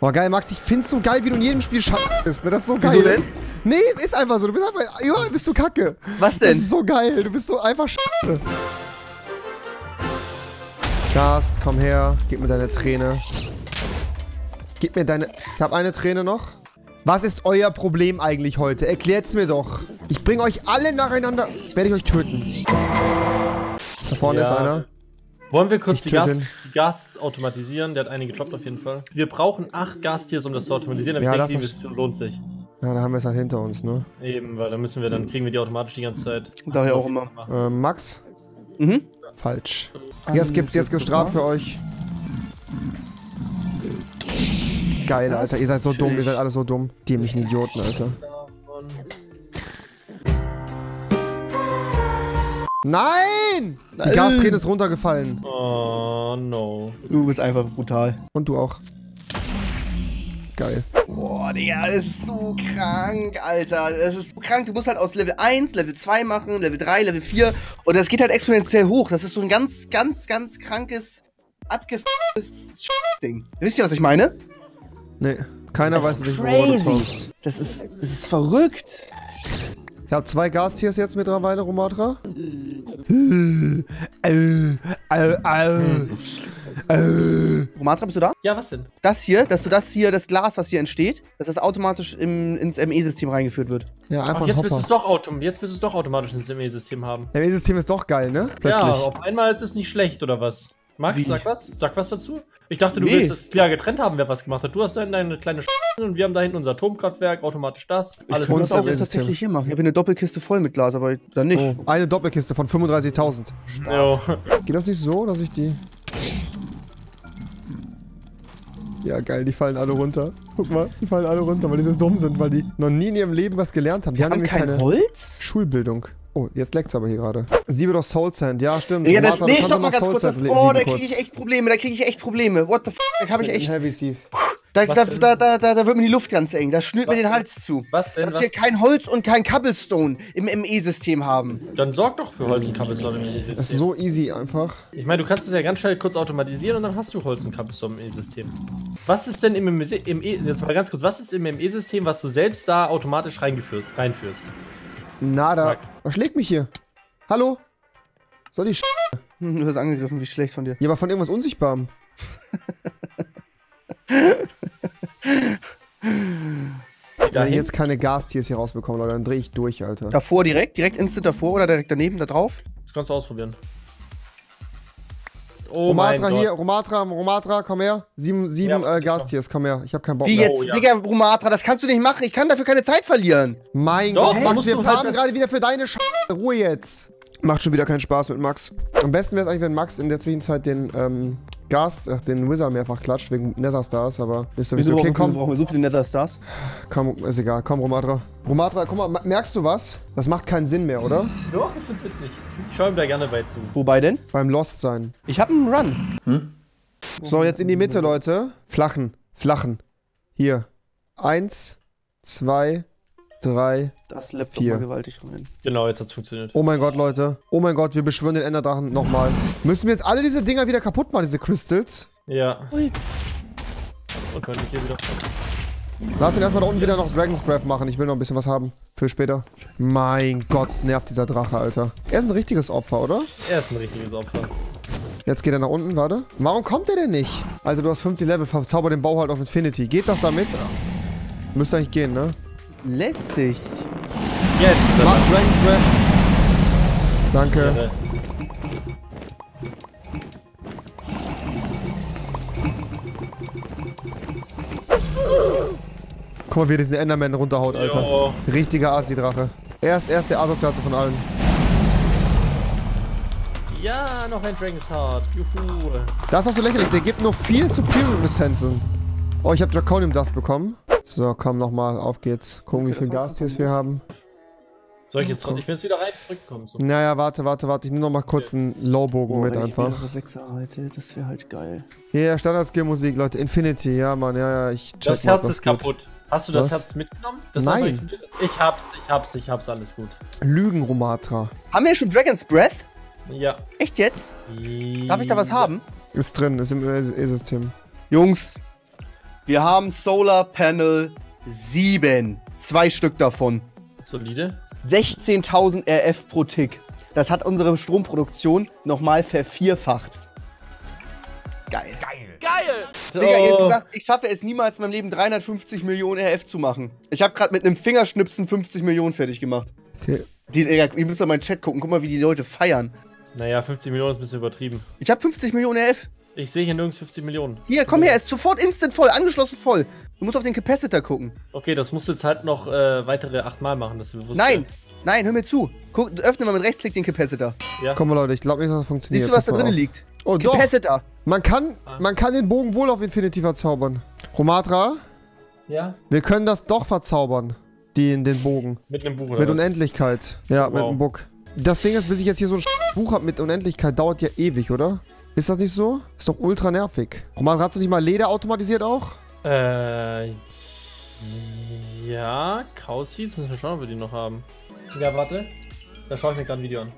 Boah, geil, Max, ich find's so geil, wie du in jedem Spiel scheiße bist, ne? Das ist so geil. Wieso denn? Nee, ist einfach so. Du bist einfach, überall bist du kacke. Was denn? Das ist so geil. Du bist so einfach scheiße. Gast, komm her. Gib mir deine Träne. Gib mir deine... Ich habe eine Träne noch. Was ist euer Problem eigentlich heute? Erklärt's mir doch. Ich bringe euch alle nacheinander... Werde ich euch töten. Da vorne ist einer. Wollen wir kurz die Gas automatisieren? Der hat eine gedroppt auf jeden Fall. Wir brauchen 8 Gastiers, um das zu automatisieren. Aber Ja, ich denke, die Mission lohnt sich. Ja, da haben wir es halt hinter uns, ne? Eben, weil dann kriegen wir die automatisch die ganze Zeit. Sag ich auch immer. Max? Mhm. Falsch. Jetzt gibt's Strafe für euch. Geil, Alter. Ihr seid so dumm. Ihr seid alle so dumm. Dämlichen Idioten, Alter. Nein! Die Gasträne ist runtergefallen. Oh, no. Du bist einfach brutal. Und du auch. Geil. Boah, Digga, das ist so krank, Alter. Das ist so krank. Du musst halt aus Level 1, Level 2 machen, Level 3, Level 4. Und das geht halt exponentiell hoch. Das ist so ein ganz krankes, abgefucktes Ding. Wisst ihr, was ich meine? Nee, keiner weiß nicht, worüber du talkst. Das ist verrückt. Ich habe 2 Gastiers jetzt mittlerweile, Romatra. Romatra, bist du da? Ja, was denn? Das hier, das Glas, was hier entsteht, dass das automatisch ins ME-System reingeführt wird. Ja, einfach Ach, jetzt ein willst Hopper. du es doch automatisch ins ME-System haben. ME-System ist doch geil, ne? Plötzlich. Ja, auf einmal ist es nicht schlecht, oder was? Max, Wie? sag was? Sag was dazu? Ich dachte, du Nee. willst es klar getrennt haben, wer was gemacht hat. Du hast da deine kleine und wir haben da hinten unser Atomkraftwerk, automatisch das. Alles Ich kann gut. das auch ME-System. tatsächlich hier machen. Ich habe eine Doppelkiste voll mit Glas, aber dann nicht. Oh, eine Doppelkiste von 35.000. Jo. Geht das nicht so, dass ich die... Ja, geil, die fallen alle runter. Guck mal, die fallen alle runter, weil die so dumm sind, weil die noch nie in ihrem Leben was gelernt haben. Die haben nämlich keine Holz? Schulbildung. Oh, jetzt leckt's aber hier gerade. Siebe doch Soul Sand. Ja, stimmt. Ja, Romatra, nee, du stopp mal kannst ganz doch kurz. Soul Oh, Sand da sieben kriege ich echt Probleme. What the f***, da habe ich echt... Heavy Sieve. Da wird mir die Luft ganz eng. Da schnürt mir den Hals zu. Was denn? Dass wir kein Holz und kein Cobblestone im ME-System haben. Dann sorg doch für Holz und Cobblestone im E-System. Das ist so easy einfach. Ich meine, du kannst es ja ganz schnell kurz automatisieren und dann hast du Holz und Cobblestone im E-System. Was ist denn jetzt mal ganz kurz, was ist im ME-System, was du selbst da automatisch reinführst? Nada. Was schlägt mich hier? Hallo? Soll die Du wirst angegriffen, wie schlecht von dir. Ja, aber von irgendwas Unsichtbarem. Wenn ich jetzt keine Gastiers hier rausbekomme, Leute, dann drehe ich durch, Alter. Davor direkt instant davor oder direkt daneben, da drauf? Das kannst du ausprobieren. Oh Romatra mein hier, Gott. Romatra, komm her. 7 Ja, Gastiers, komm her. Ich hab keinen Bock Wie mehr. jetzt, Oh, ja. Digga, Romatra, das kannst du nicht machen. Ich kann dafür keine Zeit verlieren. Mein Doch, Gott, musst Max, wir du halt farmen als- gerade wieder für deine Ruhe jetzt. Macht schon wieder keinen Spaß mit Max. Am besten wäre es eigentlich, wenn Max in der Zwischenzeit den den Wizard mehrfach klatscht wegen Nether Stars, aber ist so Wieso okay, brauchen komm. wir so viele Nether Stars? Komm, ist egal. Komm, Romatra. Romatra, guck mal, merkst du was? Das macht keinen Sinn mehr, oder? Doch, ich find's witzig. Ich schau ihm da gerne bei zu. Wobei denn? Beim Lost sein. Ich habe einen Run. So, jetzt in die Mitte, Leute. Flachen. Hier. 1, 2, 3. Das läppt doch 4. mal gewaltig rein. Genau, jetzt hat's funktioniert. Oh mein Gott, Leute. Oh mein Gott, wir beschwören den Enderdrachen nochmal. Müssen wir jetzt alle diese Dinger wieder kaputt machen, diese Crystals? Ja. Holz. Und könnte ich hier wieder. Lass ihn erstmal da unten wieder noch Dragon's Breath machen. Ich will noch ein bisschen was haben. Für später. Mein Gott, nervt dieser Drache, Alter. Er ist ein richtiges Opfer, oder? Er ist ein richtiges Opfer. Jetzt geht er nach unten, warte. Warum kommt er denn nicht? Alter, du hast 50 Level, verzauber den Bau halt auf Infinity. Geht das damit? Müsste eigentlich gehen, ne? Lässig. Jetzt ist er Mach da. Dragon's Breath. Danke. Ja, Guck mal, wie er diesen Enderman runterhaut, Alter. Jo. Richtiger Asi-Drache. Er ist der asozialste von allen. Ja, noch ein Dragon's Heart. Juhu. Das ist auch so lächerlich. Der gibt nur 4 Superior Essenzen. Oh, ich habe Draconium Dust bekommen. So, komm nochmal. Auf geht's. Gucken, wie viel Gastiers wir haben. Soll ich jetzt ich bin jetzt wieder rein zurückgekommen. So. Naja, warte. Ich nehme nochmal kurz einen Lowbogen mit einfach. Das wäre halt geil. Ja, Standard-Skill-Musik, Leute. Infinity, ja, Mann. Ja, ich check Das mal, Herz was ist geht. kaputt. Hast du das Was? Herz mitgenommen? Das Nein. Ich hab's, alles gut. Lügen, Romatra. Haben wir schon Dragon's Breath? Ja. Echt jetzt? Darf ich da was haben? Ist drin, ist im E-System. Jungs, Wir haben Solar Panel 7. 2 Stück davon. Solide. 16.000 RF pro Tick. Das hat unsere Stromproduktion nochmal vervierfacht. Geil. Digga, ihr habt gesagt, ich schaffe es niemals in meinem Leben 350 Millionen RF zu machen. Ich habe gerade mit einem Fingerschnipsen 50 Millionen fertig gemacht. Okay. Digga, ihr müsst doch mal in den Chat gucken. Guck mal, wie die Leute feiern. Naja, 50 Millionen ist ein bisschen übertrieben. Ich habe 50 Millionen RF. Ich sehe hier nirgends 50 Millionen. Hier, komm her, ist sofort instant voll, angeschlossen voll. Du musst auf den Capacitor gucken. Okay, das musst du jetzt halt noch weitere 8 Mal machen, dass du bewusst Nein, nein, hör mir zu. Guck, öffne mal mit Rechtsklick den Capacitor. Ja. Komm mal, Leute, ich glaube nicht, dass das funktioniert. Siehst du, was da Pass mal drinnen auf. liegt? Oh, doch. Capacitor. Man kann den Bogen wohl auf Infinity verzaubern. Romatra, Ja? wir können das doch verzaubern. Den Bogen. Mit einem Buch oder Mit was? Unendlichkeit. Ja, Wow. mit einem Book. Das Ding ist, bis ich jetzt hier so ein Buch habe mit Unendlichkeit, dauert ja ewig, oder? Ist das nicht so? Ist doch ultra nervig. Romatra, hast du nicht mal Leder automatisiert auch? Ja, Chaos Seeds, müssen wir schauen, ob wir die noch haben. Ja, warte. Da schaue ich mir gerade ein Video an.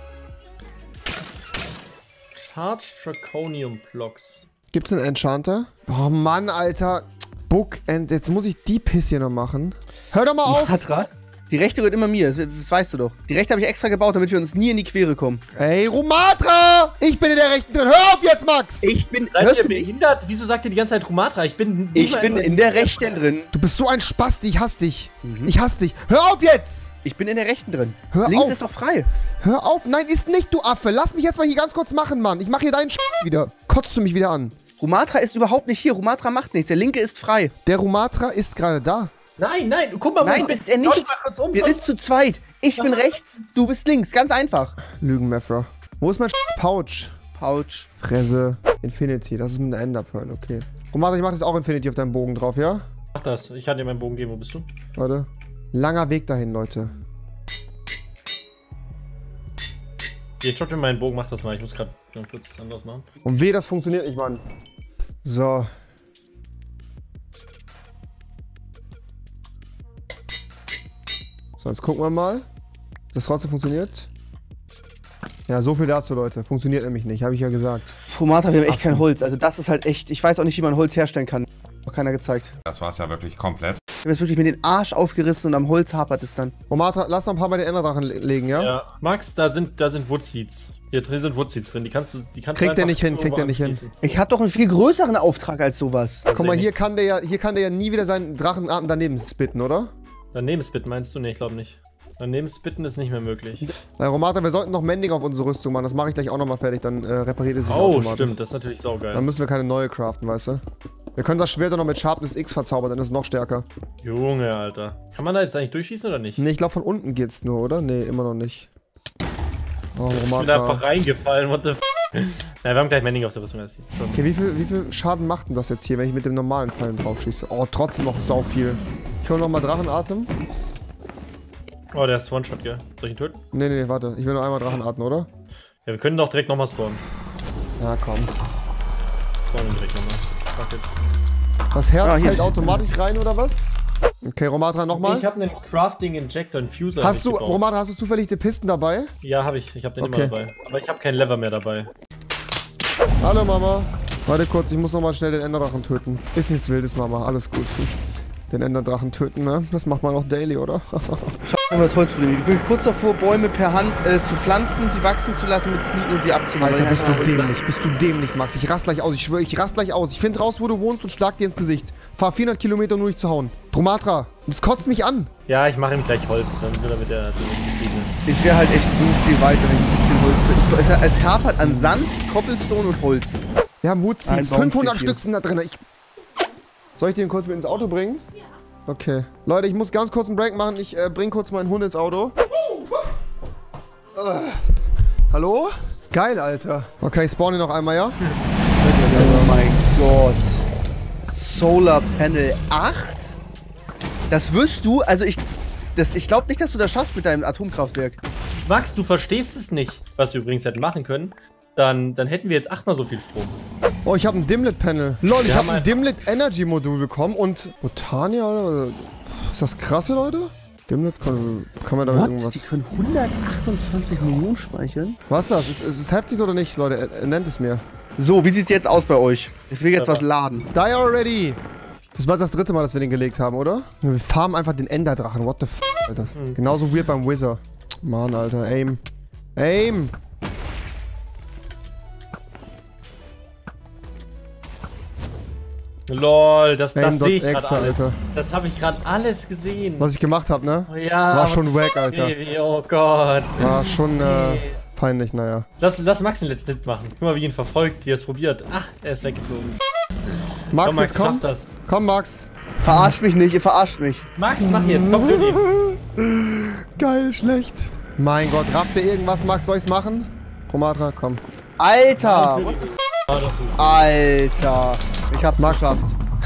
Charge Draconium Blocks. Gibt's einen Enchanter? Oh Mann, Alter. Book and... Jetzt muss ich die Piss hier noch machen. Hör doch mal auf! Matra? Die rechte gehört immer mir, das weißt du doch. Die rechte habe ich extra gebaut, damit wir uns nie in die Quere kommen. Ey, Romatra! Ich bin in der rechten drin. Hör auf jetzt, Max! Ich bin... Seid Hörst ihr du mich? behindert? Wieso sagt ihr die ganze Zeit Rumatra? Ich bin In der rechten drin. Du bist so ein Spasti, ich hasse dich. Ich hasse dich. Hör auf jetzt! Ich bin in der rechten drin. Hör Links auf. ist doch frei. Hör auf! Nein, ist nicht, du Affe! Lass mich jetzt mal hier ganz kurz machen, Mann! Ich mach hier deinen wieder. Kotzt du mich wieder an? Rumatra ist überhaupt nicht hier. Rumatra macht nichts. Der linke ist frei. Der Romatra ist gerade da. Nein, guck mal, Nein, bist er nicht. Schau dich mal kurz um. Wir sind zu zweit. Ich bin rechts, du bist links. Ganz einfach. Lügenmeffra. Wo ist mein Pouch? Pouch. Fresse. Infinity, das ist mit einer Enderpearl, okay. Romatra, ich mach das auch Infinity auf deinem Bogen drauf, ja? Mach das. Ich kann dir meinen Bogen geben. Wo bist du? Warte. Langer Weg dahin, Leute. Ich droppe dir meinen Bogen. Mach das mal. Ich muss gerade kurz was anderes machen. Und weh, das funktioniert nicht, Mann. So. So, jetzt gucken wir mal. Ob das trotzdem funktioniert. Ja, so viel dazu, Leute. Funktioniert nämlich nicht, habe ich ja gesagt. Rumatra, wir haben echt kein Holz. Also das ist halt echt... Ich weiß auch nicht, wie man Holz herstellen kann. Noch keiner gezeigt. Das war's ja wirklich komplett. Ich habe jetzt wirklich mir den Arsch aufgerissen und am Holz hapert es dann. Romatra, lass noch ein paar bei den Enderdrachen legen, ja? Ja. Max, da sind Woodseeds. Hier drin sind Woodseeds drin. Die kannst du Kriegt der einfach nicht hin, irgendwo kriegt der nicht hin. anschließen. Ich habe doch einen viel größeren Auftrag als sowas. Guck mal, hier nichts. kann der ja nie wieder seinen Drachenarm daneben spitten, oder? Daneben spitten meinst du? Nee, ich glaube nicht. Daneben spitten ist nicht mehr möglich. Na, Romatra, wir sollten noch Mending auf unsere Rüstung machen. Das mache ich gleich auch nochmal fertig, dann repariert es sich Oh, automatisch. stimmt. Das ist natürlich saugeil. Dann müssen wir keine neue craften, weißt du? Wir können das Schwert dann noch mit Sharpness X verzaubern, dann ist es noch stärker. Junge, Alter. Kann man da jetzt eigentlich durchschießen oder nicht? Ne, ich glaube von unten geht's nur, oder? Ne, immer noch nicht. Oh, Ich bin da Romatra. einfach reingefallen, what the f. Ja, wir haben gleich Mending auf der Rüstung, das ist schon. Okay, wie viel Schaden macht denn das jetzt hier, wenn ich mit dem normalen Pfeilen drauf schieße? Oh, trotzdem noch sau viel. Ich hole nochmal Drachenatem. Oh, der ist One-Shot, gell? Soll ich ihn töten? Ne, warte. Ich will nur einmal Drachenatem, oder? Ja, wir können doch direkt nochmal spawnen. Ja, komm. Spawnen direkt nochmal. Fuck it. Das Herz Ah, hier. fällt automatisch rein, oder was? Okay, Romatra, nochmal. Ich habe einen Crafting Injector, einen Fuser. Hast du, hab ich gebaut. Romatra, hast du zufällig die Pisten dabei? Ja, habe ich. Ich habe den Okay. immer dabei. Aber ich habe keinen Lever mehr dabei. Hallo, Mama. Warte kurz, ich muss nochmal schnell den Enderdrachen töten. Ist nichts Wildes, Mama. Alles gut. Den Enderdrachen töten, ne? Das macht man auch daily, oder? Schau mal das Holzproblem. Ich bin kurz davor, Bäume per Hand zu pflanzen, sie wachsen zu lassen, mit Sneaken und sie abzumachen. Alter, Weil bist ich du einfach- dämlich. Bist du dämlich, Max. Ich rast gleich aus. Ich schwöre, ich rast gleich aus. Ich finde raus, wo du wohnst und schlag dir ins Gesicht. Fahr 400 Kilometer, nur dich zu hauen. Romatra, das kotzt mich an. Ja, ich mache ihm gleich Holz, damit er zufrieden ist. Ich wäre halt echt so viel weiter, wenn ich ein bisschen Holz... Es hapert an Sand, Cobblestone und Holz. Wir haben Woodseeds. Ein Baum 500 steht hier. Stück sind da drin. Soll ich den kurz mit ins Auto bringen? Okay. Leute, ich muss ganz kurz einen Break machen. Ich bring kurz meinen Hund ins Auto. Hallo? Geil, Alter. Okay, ich spawn ihn noch einmal, ja? Oh mein Gott. Solar Panel 8? Das wirst du, also ich glaube nicht, dass du das schaffst mit deinem Atomkraftwerk. Max, du verstehst es nicht, was wir übrigens hätten machen können. Dann hätten wir jetzt 8-mal so viel Strom. Oh, ich habe ein Dimlit-Panel. Lol, ich Wir habe haben ein Dimlit-Energy-Modul bekommen und... Botania, Alter? Ist das krasse, Leute? Dimlit, kann man damit irgendwas... Die können 128 Millionen speichern? Was ist das? Ist es heftig oder nicht, Leute? Nennt es mir. So, wie sieht's jetzt aus bei euch? Ich will jetzt was laden. Die already! Das war das dritte Mal, dass wir den gelegt haben, oder? Wir farmen einfach den Enderdrachen. What the f***, Alter. Genauso weird beim Wizard. Mann, Alter. Aim. Aim! Lol, das sehe ich gerade Aim.exe, alles. Alter. Das habe ich gerade alles gesehen. Was ich gemacht habe, ne? Oh ja. War schon wack, Alter. Oh Gott. War schon peinlich, naja. Lass Max den letzten Hit machen. Guck mal, wie ihn verfolgt, wie er es probiert. Ach, er ist weggeflogen. Max, Komm, jetzt komm. du schaffst das. Komm, Max. Verarscht mich nicht, ihr verarscht mich. Max, mach jetzt, komm, Lüdi. Geil, schlecht. Mein Gott, rafft ihr irgendwas, Max? Soll ich's machen? Romatra, komm. Alter! Oh, das ist Alter! Ich hab's Max. geschafft.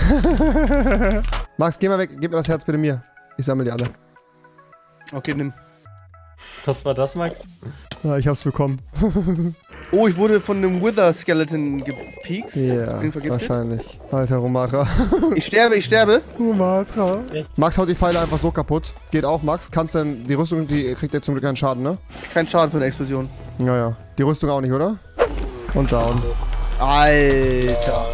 Max, geh mal weg. Gib mir das Herz bitte mir. Ich sammle die alle. Okay, nimm. Was war das, Max? Ja, ich hab's bekommen. Oh, ich wurde von einem Wither-Skeleton gepiekst. Ja, Bin vergiftet. wahrscheinlich. Alter, Romatra. Ich sterbe, ich sterbe. Romatra. Echt? Max haut die Pfeile einfach so kaputt. Geht auch, Max. Kannst denn die Rüstung, die kriegt ja zum Glück keinen Schaden, ne? Kein Schaden von der Explosion. Ja, ja. Die Rüstung auch nicht, oder? Und down. Alter.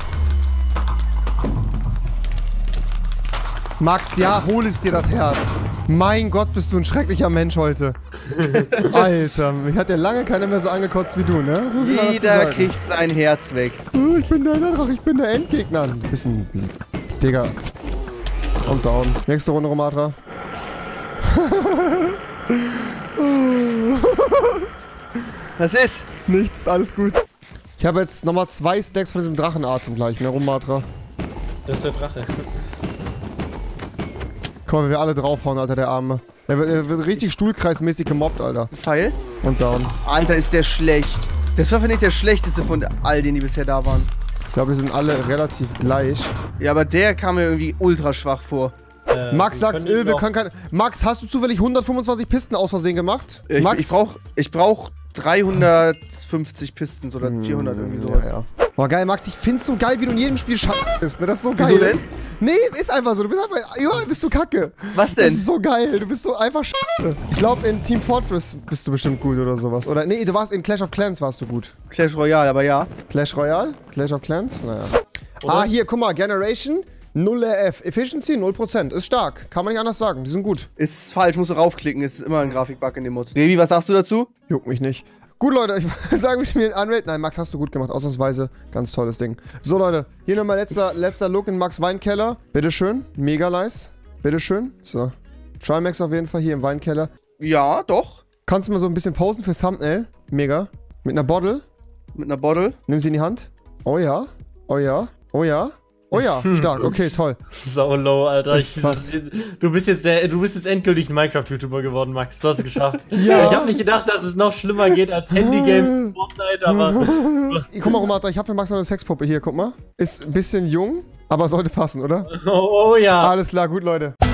Max, ja, hol es dir das Herz. Mein Gott, bist du ein schrecklicher Mensch heute. Alter, mich hat ja lange keiner mehr so angekotzt wie du, ne? Das muss ich mal dazu Jeder sagen. kriegt sein Herz weg. Ich bin der Enderdrache, ich bin der Endgegner. Ein bisschen... Digga. Und down. Nächste Runde, Romatra. Was ist? Nichts, alles gut. Ich habe jetzt nochmal 2 Stacks von diesem Drachenatem gleich, ne, Romatra? Das ist der Drache. Komm, wenn wir alle draufhauen, Alter, der Arme. Er wird richtig stuhlkreismäßig gemobbt, Alter. Pfeil? Und down. Alter, ist der schlecht. Das war, finde ich, der schlechteste von all denen, die bisher da waren. Ich glaube, die sind alle relativ gleich. Ja, aber der kam mir irgendwie ultra schwach vor. Max sagt, ihn wir noch- können keine... Max, hast du zufällig 125 Pisten aus Versehen gemacht? Max? Ich brauch 350 Pistons oder 400, irgendwie sowas. Ja, ja. Boah, geil, Max, ich find's so geil, wie du in jedem Spiel scheiße bist, ne? Das ist so geil. Wieso denn? Nee, ist einfach so. Du bist einfach... Überall bist du kacke. Was Das denn? ist so geil. Du bist so einfach scheiße. Ich glaube, in Team Fortress bist du bestimmt gut oder sowas. Oder, nee, du warst in Clash of Clans warst du gut. Clash Royale, aber ja. Clash Royale? Clash of Clans? Naja. Oder? Ah, hier, guck mal, Generation, 0 RF. Efficiency, 0%. Ist stark. Kann man nicht anders sagen. Die sind gut. Ist falsch, musst du raufklicken. Ist immer ein Grafikbug in dem Mod. Revi, was sagst du dazu? Juckt mich nicht. Gut, Leute, ich würde sagen, wir spielen Unraid. Nein, Max, hast du gut gemacht. Ausnahmsweise. Ganz tolles Ding. So, Leute. Hier nochmal letzter Look in Max Weinkeller. Bitteschön. Mega nice. Bitteschön. So. Trimax auf jeden Fall hier im Weinkeller. Ja, doch. Kannst du mal so ein bisschen posen für Thumbnail? Mega. Mit einer Bottle. Mit einer Bottle. Nimm sie in die Hand. Oh ja. Oh ja. Oh ja. Oh ja. Stark. Okay, toll. Sau low, Alter. Ist was. Du bist jetzt endgültig ein Minecraft-YouTuber geworden, Max. Du hast es geschafft. Ja. Ich habe nicht gedacht, dass es noch schlimmer geht als Handygames und Fortnite, aber Guck mal, Romata, ich habe für Max noch eine Sexpuppe hier. Guck mal. Ist ein bisschen jung, aber sollte passen, oder? oh ja. Alles klar, gut, Leute.